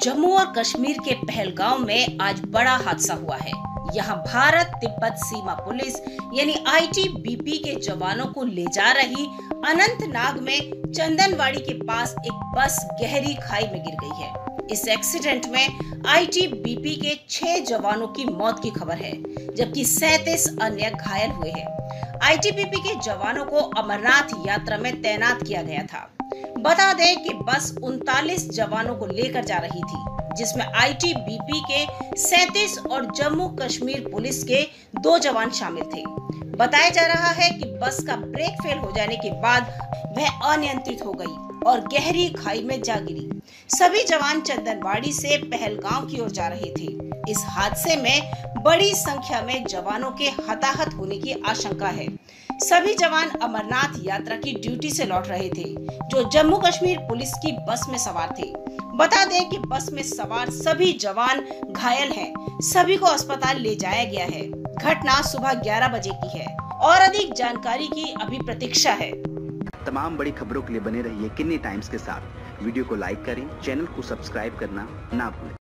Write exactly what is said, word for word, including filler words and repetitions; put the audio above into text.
जम्मू और कश्मीर के पहलगांव में आज बड़ा हादसा हुआ है। यहाँ भारत तिब्बत सीमा पुलिस यानी आई टी बी पी के जवानों को ले जा रही अनंतनाग में चंदनवाड़ी के पास एक बस गहरी खाई में गिर गई है। इस एक्सीडेंट में आई टी बी पी के छह जवानों की मौत की खबर है, जबकि सैंतीस अन्य घायल हुए हैं। आई टी बी पी के जवानों को अमरनाथ यात्रा में तैनात किया गया था। बता दें कि बस उनतालीस जवानों को लेकर जा रही थी, जिसमें आई टी बी पी के सैंतीस और जम्मू कश्मीर पुलिस के दो जवान शामिल थे। बताया जा रहा है कि बस का ब्रेक फेल हो जाने के बाद वह अनियंत्रित हो गई और गहरी खाई में जा गिरी। सभी जवान चंदनवाड़ी से पहलगांव की ओर जा रहे थे। इस हादसे में बड़ी संख्या में जवानों के हताहत होने की आशंका है। सभी जवान अमरनाथ यात्रा की ड्यूटी से लौट रहे थे, जो जम्मू कश्मीर पुलिस की बस में सवार थे। बता दें कि बस में सवार सभी जवान घायल हैं। सभी को अस्पताल ले जाया गया है। घटना सुबह ग्यारह बजे की है और अधिक जानकारी की अभी प्रतीक्षा है। तमाम बड़ी खबरों के लिए बने रहिए किन्नी टाइम्स के साथ। वीडियो को लाइक करें, चैनल को सब्सक्राइब करना ना भूलें।